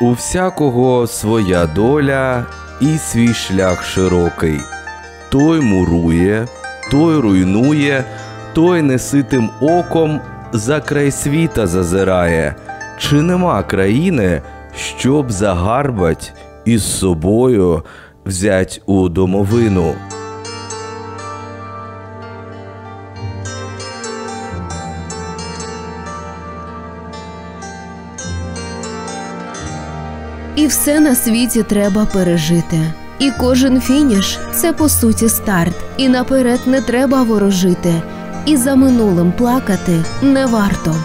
У всякого своя доля і свій шлях широкий. Той мурує, той руйнує, той неситим оком за край світа зазирає. Чи нема країни, щоб загарбать і з собою взять у домовину? І все на світі треба пережити. І кожен фініш – це по суті старт. І наперед не треба ворожити. І за минулим плакати не варто.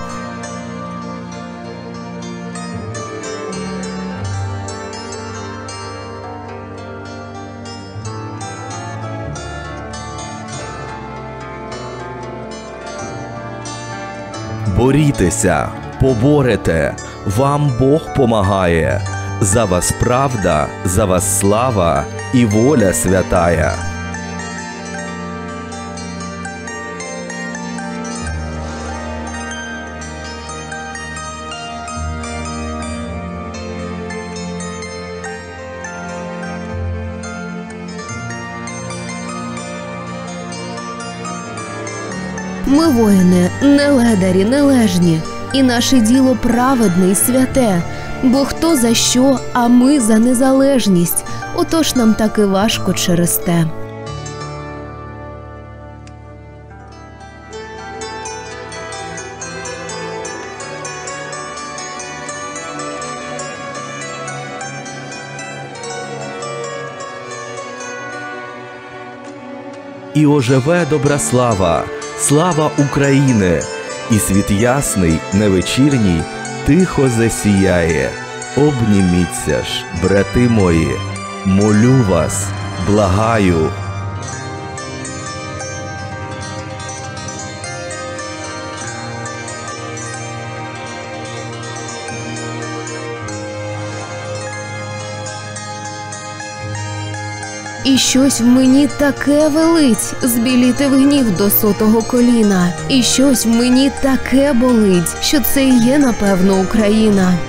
Борітеся, поборете, вам Бог помагає. За вас правда, за вас слава і воля святая. Ми воїни, не ледарі, не лежні, і наше діло праведне й святе. Бо хто за що, а ми за незалежність, отож нам так і важко через те. І оживе добра слава, слава України, і світ ясний, невечірній, тихо засіяє. Обніміться ж, брати мої, молю вас, благаю. І щось в мені таке велить, збіліти в гнів до сотого коліна. І щось в мені таке болить, що це і є, напевно, Україна.